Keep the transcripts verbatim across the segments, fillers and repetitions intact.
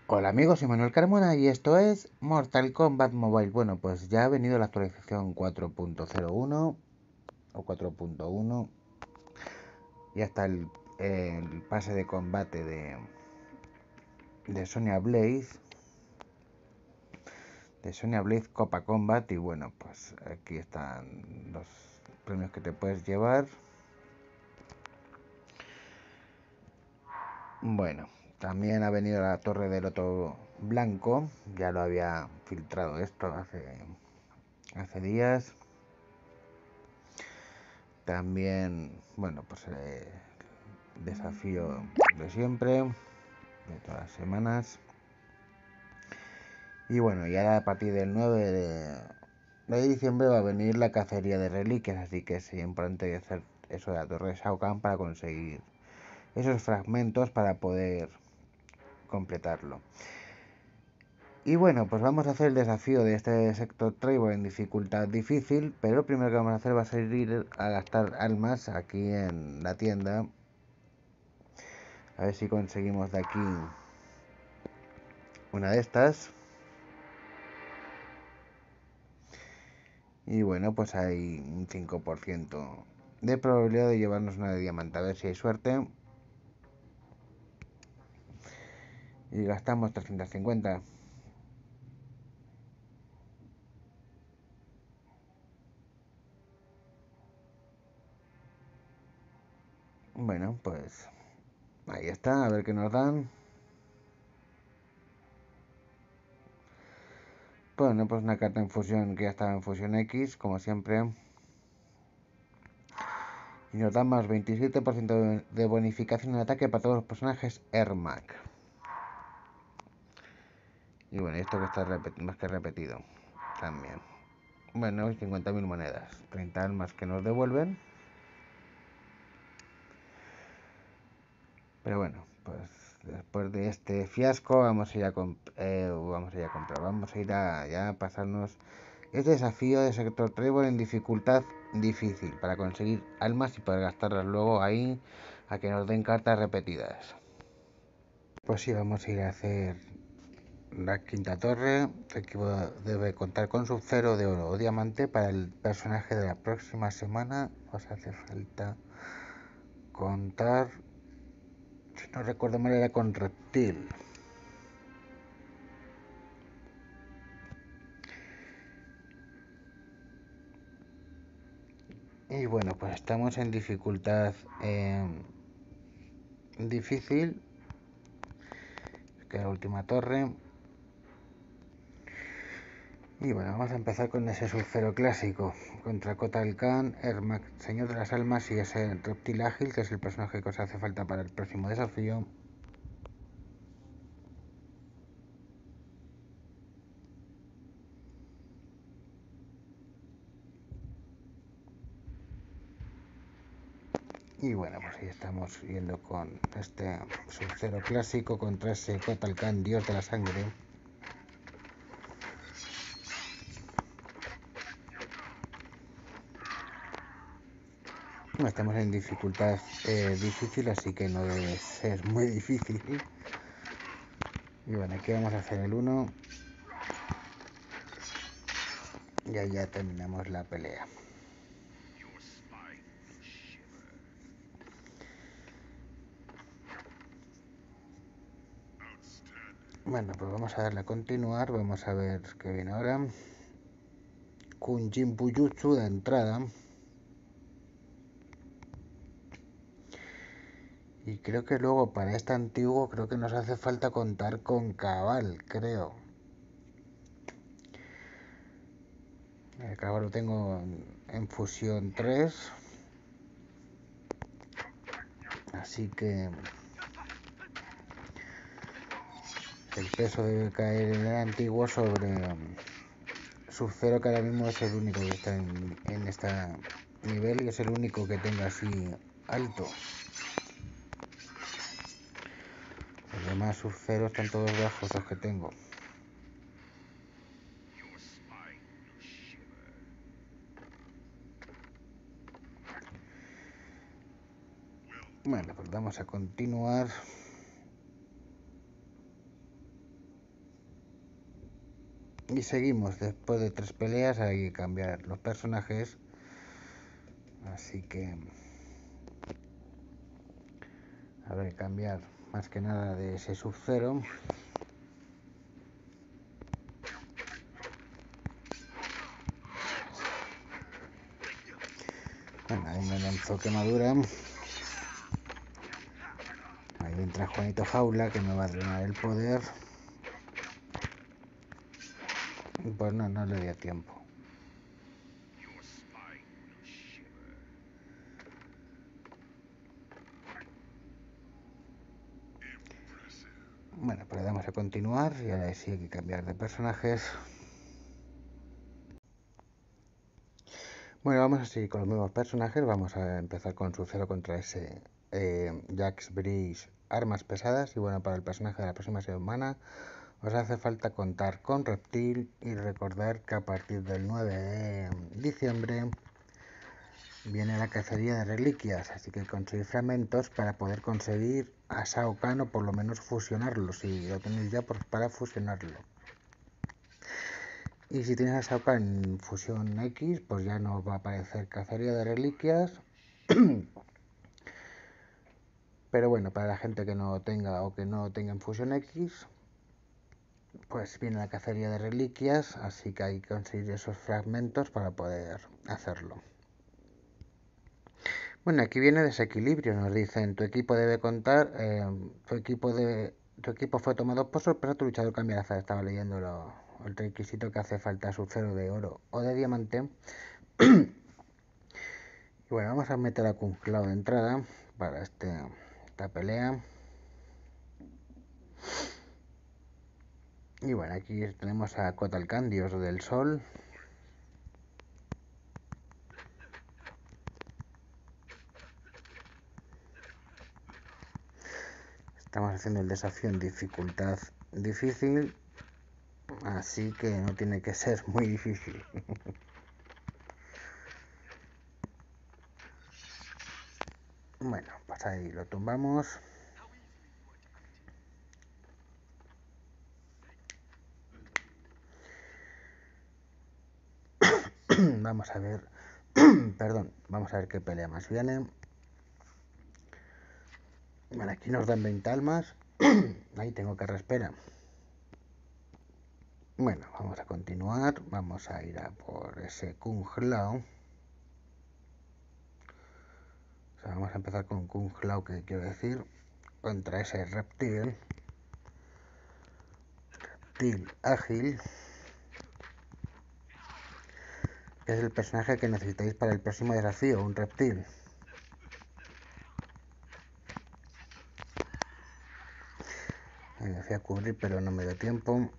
Hola amigos, soy Manuel Carmona y esto es Mortal Kombat Mobile. Bueno, pues ya ha venido la actualización cuatro punto cero uno o cuatro punto uno. Ya está el, el pase de combate de, de Sonya Blade. De Sonya Blade Copa Combat. Y bueno, pues aquí están los premios que te puedes llevar. Bueno, también ha venido la Torre del Loto Blanco. Ya lo había filtrado esto hace, hace días. También, bueno, pues eh, desafío de siempre, de todas las semanas. Y bueno, ya a partir del nueve de, de diciembre va a venir la cacería de reliquias, así que es importante hacer eso de la Torre de Shao Kahn para conseguir esos fragmentos para poder completarlo. Y bueno, pues vamos a hacer el desafío de este sector Tribal en dificultad difícil, pero lo primero que vamos a hacer va a ser ir a gastar almas aquí en la tienda. A ver si conseguimos de aquí una de estas. Y bueno, pues hay un cinco por ciento de probabilidad de llevarnos una de diamante. A ver si hay suerte. Y gastamos trescientos cincuenta. Bueno, pues ahí está, a ver qué nos dan. Bueno, pues una carta en fusión que ya estaba en fusión X, como siempre. Y nos dan más veintisiete por ciento de bonificación en ataque para todos los personajes Ermac. Y bueno, esto que está más que repetido también. Bueno, cincuenta mil monedas, treinta almas que nos devuelven. Pero bueno, pues después de este fiasco vamos a ir a, eh, vamos a, ir a comprar, vamos a ir a ya pasarnos este desafío de sector Trevor en dificultad difícil para conseguir almas y poder gastarlas luego ahí a que nos den cartas repetidas. Pues sí, vamos a ir a hacer la quinta torre. El equipo debe contar con su cero de oro o diamante para el personaje de la próxima semana. Os hace falta contar, si no recuerdo mal, era con reptil. Y bueno, pues estamos en dificultad eh, difícil, que es la última torre. Y bueno, vamos a empezar con ese sub-cero clásico contra Kotal Kahn, Ermac, Señor de las Almas, y ese reptil ágil, que es el personaje que os hace falta para el próximo desafío. Y bueno, pues ahí estamos yendo con este sub-cero clásico contra ese Kotal Kahn, dios de la sangre. Estamos en dificultad eh, difícil, así que no debe ser muy difícil. Y bueno, aquí vamos a hacer el uno. Y ahí ya terminamos la pelea. Bueno, pues vamos a darle a continuar. Vamos a ver qué viene ahora. Kunjin Bujutsu de entrada. Y creo que luego para este antiguo creo que nos hace falta contar con Cabal, creo. El Cabal lo tengo en fusión tres. Así que el peso debe caer en el antiguo sobre Sub-Zero, que ahora mismo es el único que está en, en este nivel y es el único que tenga así alto. Los demás Sub-Zero están todos bajos, los que tengo. Bueno, pues vamos a continuar. Y seguimos, después de tres peleas hay que cambiar los personajes. Así que habrá que cambiar más que nada de ese Sub-Zero. Bueno, ahí me lanzó quemadura. Ahí entra Juanito Jaula, que me va a drenar el poder. Y pues no, no le dio tiempo. Bueno, pues le damos a continuar y ahora sí hay que cambiar de personajes. Bueno, vamos a seguir con los mismos personajes. Vamos a empezar con Sub-Zero contra ese eh, Jax Breeze armas pesadas. Y bueno, para el personaje de la próxima semana os hace falta contar con Reptil y recordar que a partir del nueve de diciembre viene la cacería de reliquias, así que conseguir fragmentos para poder conseguir a Shao Kahn o por lo menos fusionarlo, si lo tenéis ya, pues para fusionarlo. Y si tienes a Shao Kahn en fusión X, pues ya no va a aparecer cacería de reliquias. Pero bueno, para la gente que no tenga o que no tenga en fusión X, pues viene la cacería de reliquias, así que hay que conseguir esos fragmentos para poder hacerlo. Bueno, aquí viene desequilibrio, nos dicen, tu equipo debe contar, eh, tu equipo de, tu equipo fue tomado por sorpresa, tu luchador cambia de azar. Estaba leyendo lo, el requisito que hace falta, Sub-Zero de oro o de diamante. Y bueno, vamos a meter a Kung Lao de entrada para este, esta pelea. Y bueno, aquí tenemos a Kotal Kahn, dios del sol. Estamos haciendo el desafío en dificultad difícil, así que no tiene que ser muy difícil. Bueno, pues ahí lo tumbamos. Vamos a ver, perdón, vamos a ver qué pelea más viene. Bueno, aquí nos dan veinte almas. Ahí tengo que respera. Bueno, vamos a continuar. Vamos a ir a por ese Kung Lao. O sea, vamos a empezar con Kung Lao, que quiero decir, contra ese reptil. Reptil ágil. Que es el personaje que necesitáis para el próximo desafío, un reptil. Me fui a cubrir, pero no me dio tiempo.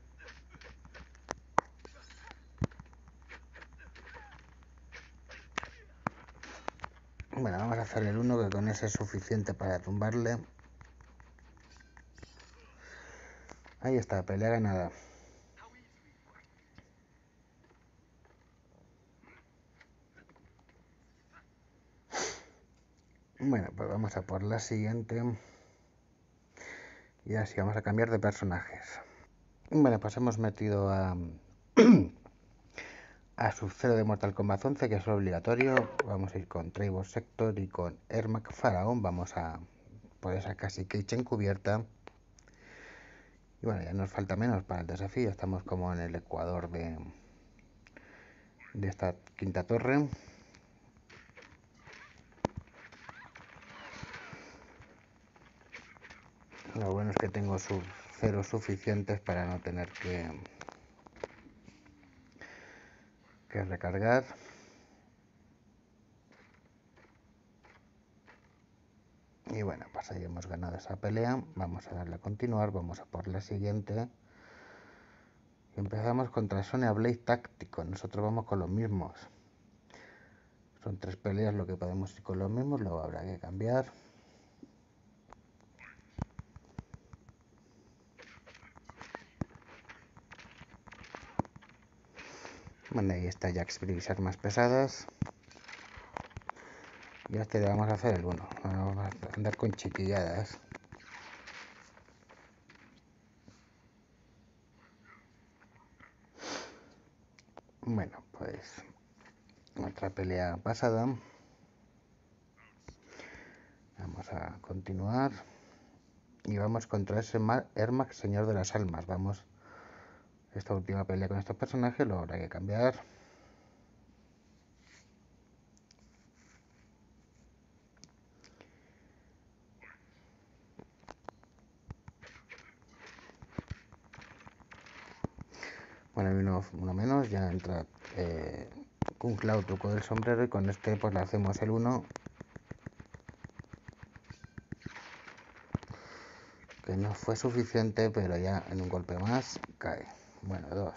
Bueno, vamos a hacer el uno, que con ese es suficiente para tumbarle. Ahí está, pelea ganada. Bueno, pues vamos a por la siguiente. Y así vamos a cambiar de personajes. Bueno, pues hemos metido a... a Sub-Zero de Mortal Kombat once, que es obligatorio. Vamos a ir con Trevor Sector y con Ermac Faraón. Vamos a por esa casi Cage encubierta. Y bueno, ya nos falta menos para el desafío. Estamos como en el ecuador de, de esta quinta torre. Lo bueno es que tengo Sub-Zero suficientes para no tener que, que recargar. Y bueno, pues ahí hemos ganado esa pelea. Vamos a darle a continuar. Vamos a por la siguiente. Y empezamos contra Sonya Blade táctico. Nosotros vamos con los mismos. Son tres peleas lo que podemos ir con los mismos. Luego habrá que cambiar. Bueno, ahí está Jax Breeze, armas pesadas. Y a este le vamos a hacer el uno. Vamos a andar con chiquilladas. Bueno, pues otra pelea pasada. Vamos a continuar. Y vamos contra ese Ermac, Señor de las Almas. Vamos. Esta última pelea con estos personajes lo habrá que cambiar. Bueno, uno, uno menos, ya entra eh, Kung Lao, truco del sombrero, y con este pues le hacemos el uno, que no fue suficiente, pero ya en un golpe más cae. Bueno, dos.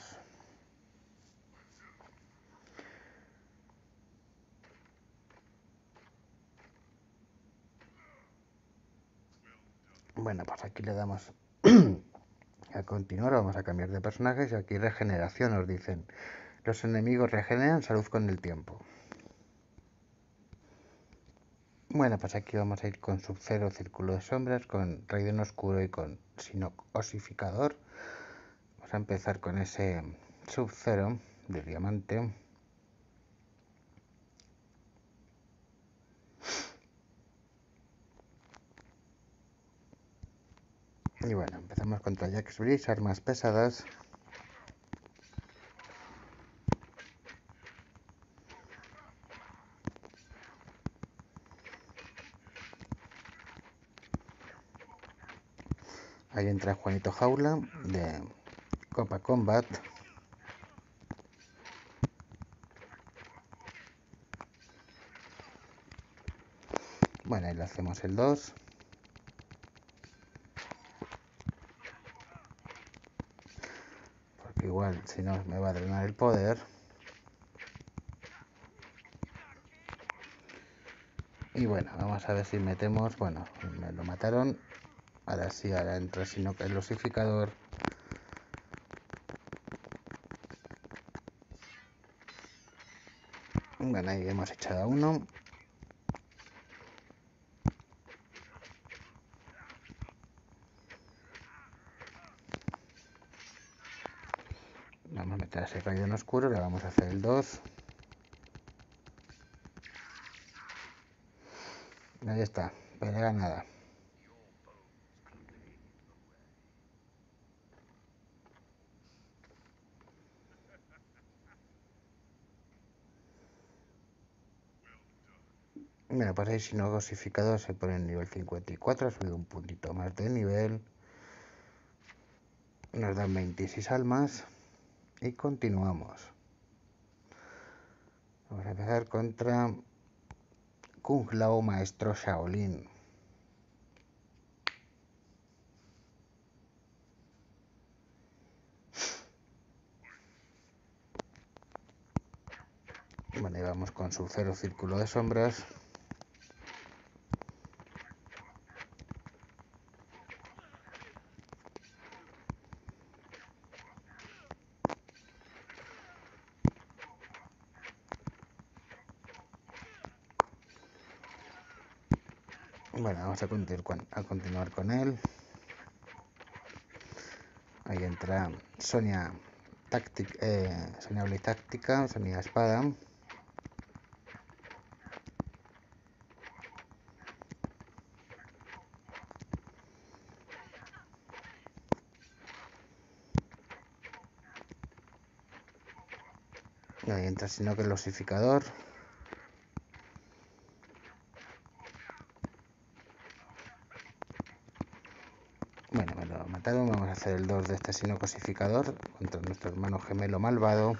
Bueno, pues aquí le damos a continuar, vamos a cambiar de personajes y aquí regeneración nos dicen. Los enemigos regeneran salud con el tiempo. Bueno, pues aquí vamos a ir con Sub-Zero, Círculo de Sombras, con Raiden Oscuro y con Shinnok Osificador. Vamos a empezar con ese Sub-Zero de diamante. Y bueno, empezamos contra Jax Breeze, armas pesadas. Ahí entra Juanito Jaula de Copa Combat. Bueno, ahí le hacemos el dos. Porque igual, si no, me va a drenar el poder. Y bueno, vamos a ver si metemos... Bueno, me lo mataron. Ahora sí, ahora entra Shinnok el Osificador. Bueno, ahí hemos echado a uno. Vamos a meter ese Raiden Oscuro, le vamos a hacer el dos. Ahí está, pelea ganada. Bueno, pues ahí si no Osificador se pone en nivel cincuenta y cuatro, ha subido un puntito más de nivel. Nos dan veintiséis almas. Y continuamos. Vamos a empezar contra Kung Lao, Maestro Shaolin. Bueno, y vamos con su cero Círculo de Sombras. Bueno, vamos a continuar con, a continuar con él. Ahí entra Sonia Táctica, eh, Sonia Blade Táctica, Sonia Espada. Ahí entra sino que el Osificador. Bueno, me lo mataron. Vamos a hacer el dos de este sino cosificador contra nuestro hermano gemelo malvado.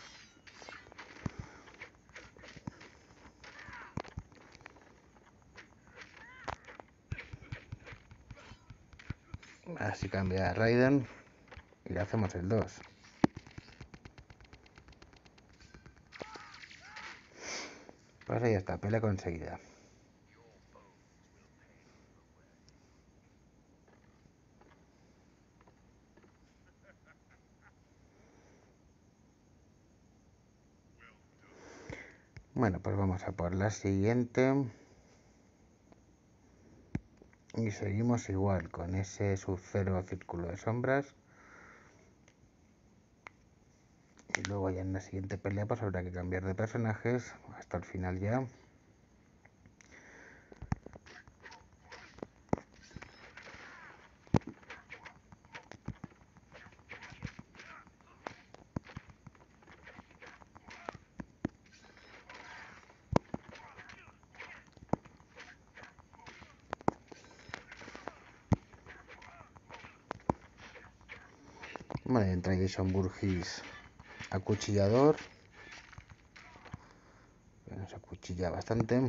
Así cambia a Raiden y le hacemos el dos. Pues ahí está, pelea conseguida. Bueno, pues vamos a por la siguiente. Y seguimos igual con ese Sub-Zero Círculo de Sombras. Y luego ya en la siguiente pelea pues habrá que cambiar de personajes hasta el final ya. Vale, entra Jason Burgis acuchillador. Nos acuchilla bastante.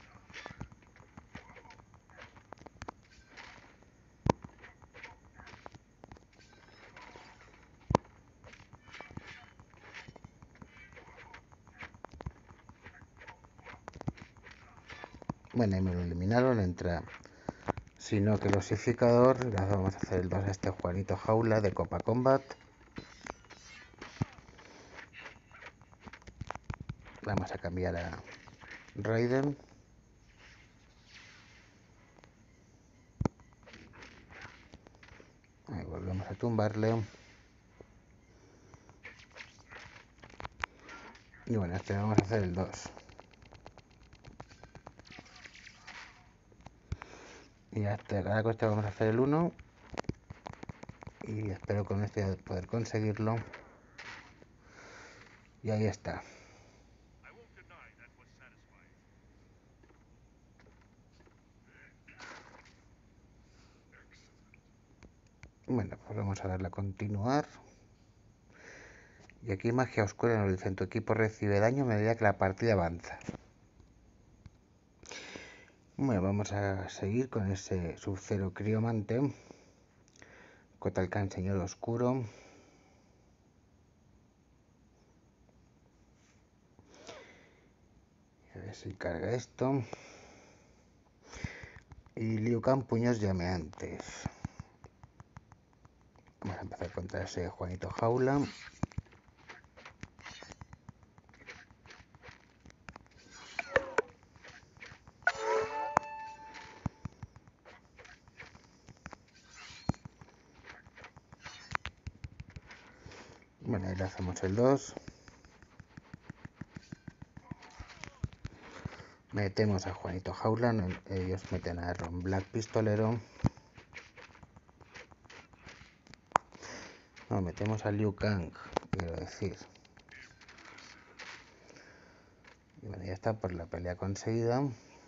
Bueno, ahí me lo eliminaron. Entra sino que el osificador. Vamos a hacer el dos a este Juanito Jaula de Copa Combat. Vamos a cambiar a Raiden. Ahí volvemos a tumbarle. Y bueno, este vamos a hacer el dos. Y hasta ahora con este vamos a hacer el uno. Y espero con este poder conseguirlo. Y ahí está. Bueno, pues vamos a darle a continuar. Y aquí magia oscura nos dice: tu equipo recibe daño a medida que la partida avanza. Bueno, vamos a seguir con ese Sub-Zero Criomante. Kotal Kahn, Señor Oscuro. A ver si carga esto. Y Liu Kang, puños llameantes. Vamos a empezar contra ese Juanito Jaula. Bueno, ahí le hacemos el dos. Metemos a Juanito Jaula. Ellos meten a Ron Black Pistolero. No, metemos a Liu Kang, quiero decir. Y bueno, ya está por la pelea conseguida.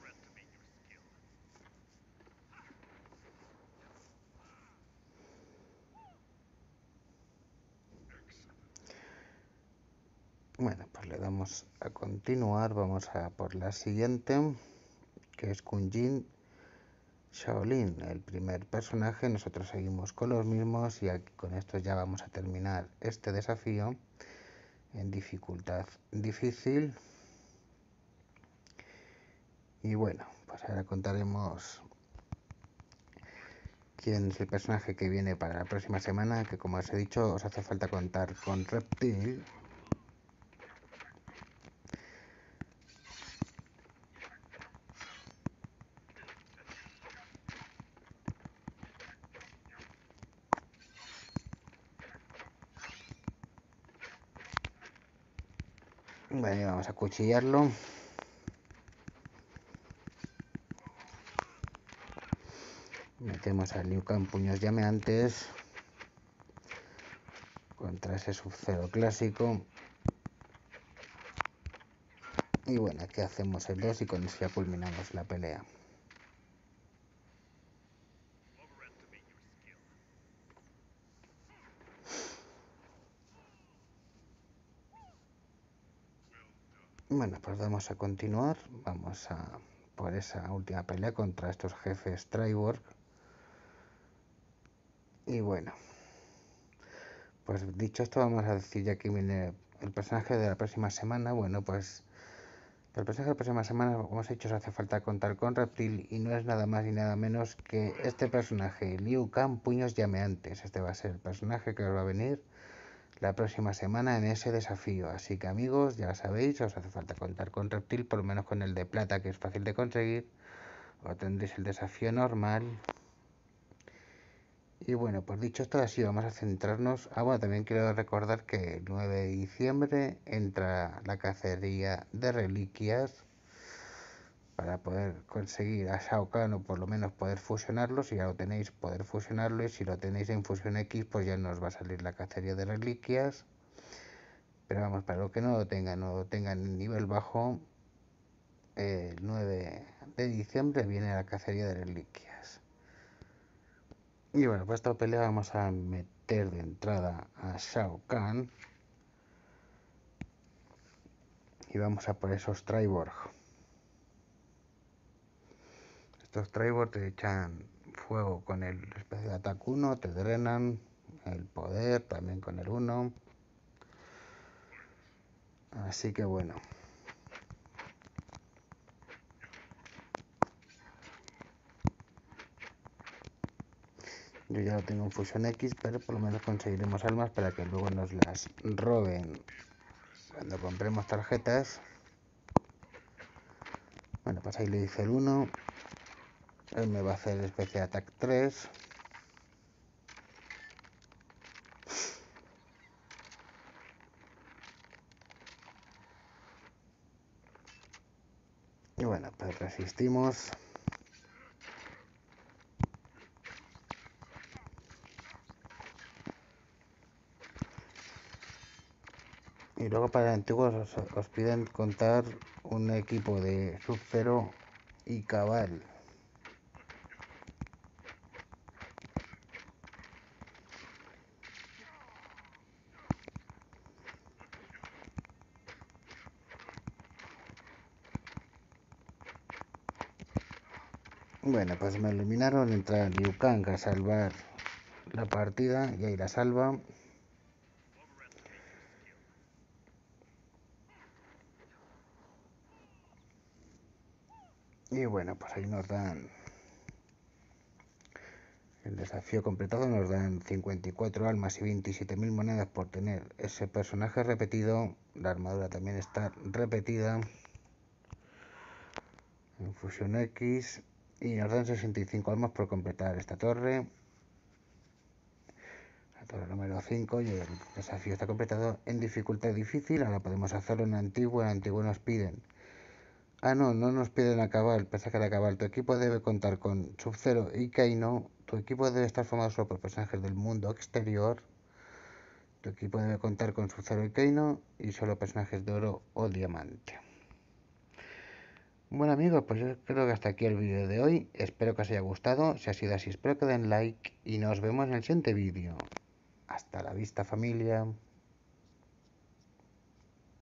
Bueno, pues le damos a continuar. Vamos a por la siguiente, que es Kunjin Shaolin, el primer personaje. Nosotros seguimos con los mismos y aquí, con esto ya vamos a terminar este desafío en dificultad difícil. Y bueno, pues ahora contaremos quién es el personaje que viene para la próxima semana, que como os he dicho, os hace falta contar con Reptil. Vale, vamos a cuchillarlo. Metemos al Liu Kang, puños llameantes. Contra ese Sub-Zero clásico. Y bueno, aquí hacemos el dos y con eso ya culminamos la pelea. Bueno, pues vamos a continuar. Vamos a por esa última pelea contra estos jefes Triborg. Y bueno, pues dicho esto, vamos a decir ya que viene el personaje de la próxima semana. Bueno, pues el personaje de la próxima semana, como os he dicho, os hace falta contar con Reptil y no es nada más ni nada menos que este personaje, Liu Kang, puños llameantes. Este va a ser el personaje que os va a venir la próxima semana en ese desafío. Así que amigos, ya sabéis, os hace falta contar con Reptil, por lo menos con el de plata, que es fácil de conseguir, o tendréis el desafío normal. Y bueno, pues dicho esto, así vamos a centrarnos. Ah, bueno, también quiero recordar que el nueve de diciembre entra la cacería de reliquias para poder conseguir a Shao Kahn o por lo menos poder fusionarlo. Si ya lo tenéis, poder fusionarlo, y si lo tenéis en Fusión X, pues ya nos va a salir la cacería de reliquias. Pero vamos, para los que no lo tengan, no lo tengan en nivel bajo, eh, el nueve de diciembre viene la cacería de reliquias. Y bueno, pues esta pelea vamos a meter de entrada a Shao Kahn y vamos a por esos Triborg. Estos Triborg te echan fuego con el especie de ataque uno, te drenan el poder también con el uno. Así que bueno. Yo ya lo tengo en Fusión X, pero por lo menos conseguiremos almas para que luego nos las roben cuando compremos tarjetas. Bueno, pues ahí le dice el uno. Él me va a hacer especie Attack tres. Y bueno, pues resistimos. Y luego para antiguos os, os piden contar un equipo de Sub-Zero y Cabal. Bueno, pues me eliminaron, entra Liu Kang a salvar la partida y ahí la salva. Y bueno, pues ahí nos dan el desafío completado, nos dan cincuenta y cuatro almas y veintisiete mil monedas por tener ese personaje repetido. La armadura también está repetida en Fusión X y nos dan sesenta y cinco almas por completar esta torre. La torre número cinco, y el desafío está completado en dificultad difícil. Ahora podemos hacerlo en antiguo. En antiguo nos piden... Ah, no, no nos piden acabar, pese a que al acabar tu equipo debe contar con Sub-Zero y Kano. Tu equipo debe estar formado solo por personajes del mundo exterior. Tu equipo debe contar con Sub-Zero y Kano y solo personajes de oro o diamante. Bueno amigos, pues yo creo que hasta aquí el vídeo de hoy. Espero que os haya gustado. Si ha sido así, espero que den like y nos vemos en el siguiente vídeo. Hasta la vista, familia.